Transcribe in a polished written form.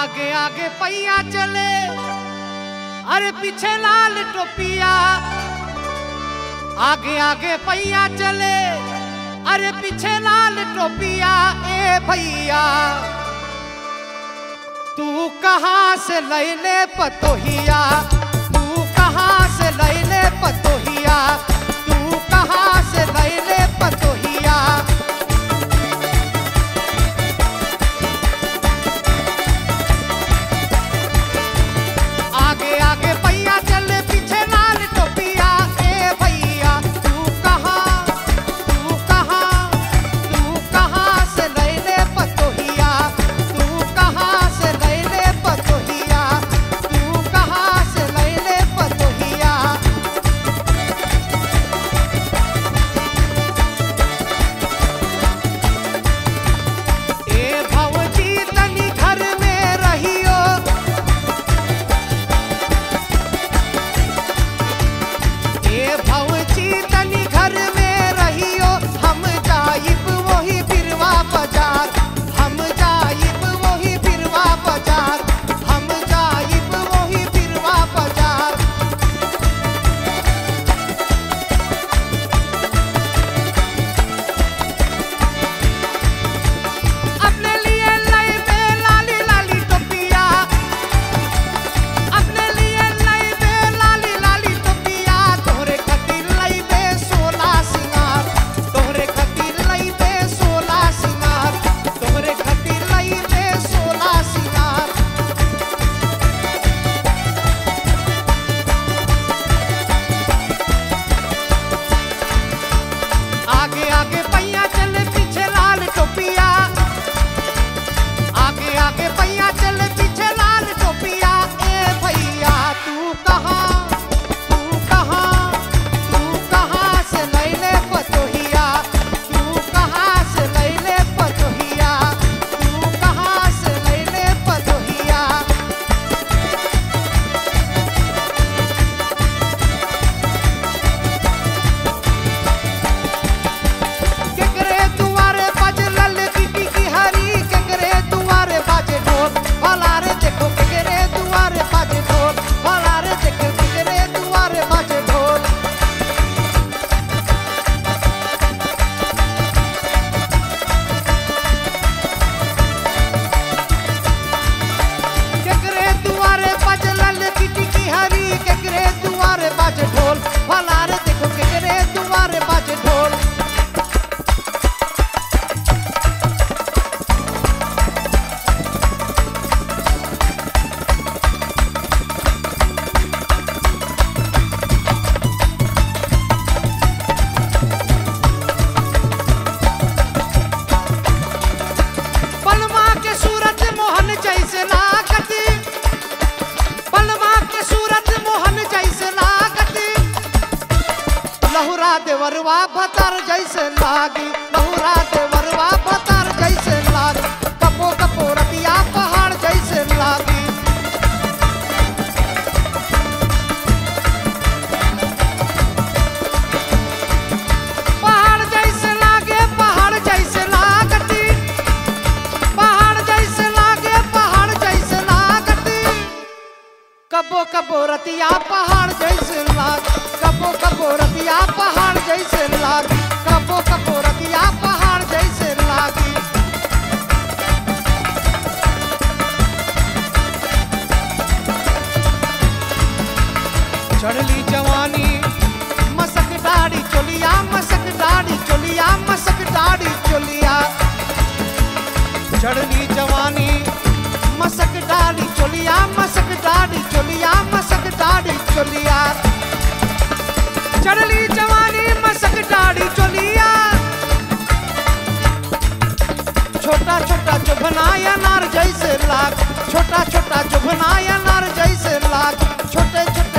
आगे आगे पहिया चले, अरे पीछे लाल टोपिया। आगे आगे पहिया चले, अरे पीछे लाल टोपिया। ए भैया तू कहाँ से लैले पतोहिया, तू कहाँ से लैले पतोहिया, तू कहाँ से लैले पतोहिया। आगे आगे पहिया चले, पीछे लाल टोपिया। ए भैया तू कहाँ से लैले पतोहिया, तू कहाँ से लैले पतोहिया, तू कहाँ से लैले पतोहिया। ए भौजी तनी घर में रहियो, ए भौजी तनी घर में रहियो। हम जाइब वही बिरवा बाजार, हम जाइब वही बिरवा बाजार, हम जाइब वही बिरवा बाजार। अपने लिए लैबे लाली लाली टोपिया, अपने लिए लैबे लाली लाली टोपिया। तोहरे खातिर लैबे सोला सिंगार, तोहरे खातिर लैबे सोला सिंगार, तोहरे खातिर लैबे सोला सिंगार। आगे आगे पहिया चले, पीछे लाल टोपिया। आगे आगे पहिया चले, पीछे लाल टोपिया। ए भैया तू कहाँ से लैले पतोहिया, तू कहाँ से लैले पतोहिया, तू कहाँ से लैले पतोहिया। केकरे दुआरे बाजे ललकी की हरी, केकरे दुआरे बाजे ढोल। भला रे देखो केकरे दुआरे बाजे ढोल, भला रे देखो केकरे दुआरे बाजे ढोल। केकरे दुआरे बाजे ललकी की हरी, केकरे दुआरे बाजे ढोल। भला रे देखो केकरे दुआरे बाजे ढोल। पलमा के सूरत मोहन जैसे लागत, पलमा के सूरत मोहन जैसे लागत। लहुरा देवरवा भतर जैसे लागी, लहुरा देवरवा भतर जैसे लागी। कपो कपो रतिया पहाड़ जैसे लागी। पहाड़ जैसे लागे, पहाड़ जैसे लागती, पहाड़ जैसे लागे, पहाड़ जैसे लागती। कबो कबो रतिया पहाड़ जैसे लाग, कबो कबो रतिया पहाड़ जैसे लाग, कबो कबो रतिया पहाड़ जैसे लागी। चढ़ली जवानी मसक दाढ़ी चोलिया, मसक दाढ़ी चोलिया, मसक दाढ़ी चोलिया। चढ़ली जवानी मसक दाढ़ी चोलिया, मसक दाढ़ी चोलिया, मसक दाढ़ी चोलिया। चढ़ली जवानी मसक दाढ़ी चोलिया। छोटा छोटा चुभनाया नार जैसे लाग, छोटा छोटा चुभनाया नार जैसे लाग। छोटे छोटे